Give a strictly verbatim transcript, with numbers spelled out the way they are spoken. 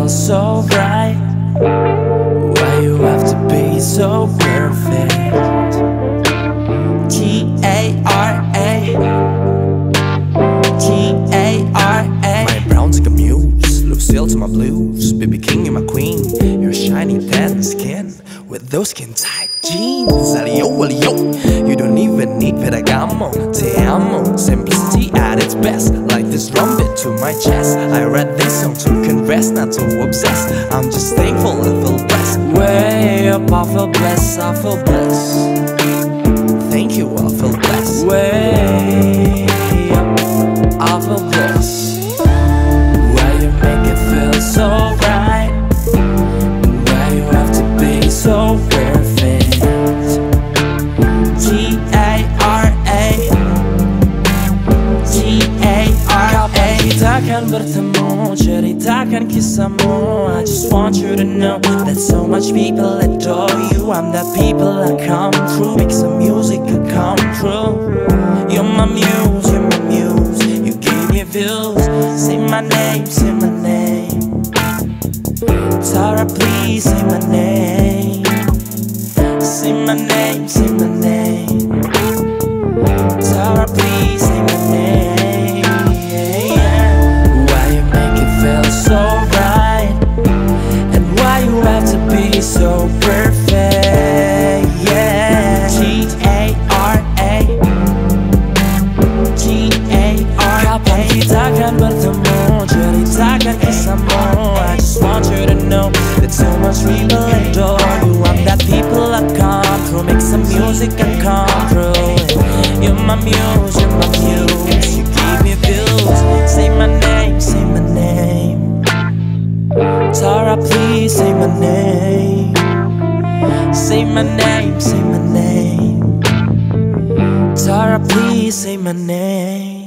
feel so bright? Why you have to be so perfect? T A R A, T A R A. My brown's like a muse, Lucille to my blues, B B King, you're my queen. Your shiny tan skin with those skin tight jeans. Alio, alio, you don't even need Ferragamo. Te amo, simplicity at its best. Like this drum beat to my chest. I read this song to confess, not to obsess. I'm just thankful I feel blessed. Way up, I feel blessed, I feel blessed. Thank you, I feel blessed. Way up, I feel blessed. Why you make it feel so right? Why you have to be so perfect? T A R A, T A R A. Kita akan bertemu, cerita akan kisahmu. I just want you to know that so much people adore you. I'm the people that come through, make some music that come true. You're my muse, you're my muse. You give me views. Say my name, say my name. Tara, please say my name. Say my name, say my name. Tara, please say my name. Why you make it feel so right? And why you have to be so perfect? Yeah. T A R A, T A R A. Kapan kita akan bertemu, ceritakan kisahmu. I just want you to know that so much people adore you. I'm that people that come through, make some music and come through. You're my muse, you're my muse. You give me views. Say my name, say my name. Tara, please say my name. Say my name, say my name. Tara, please say my name.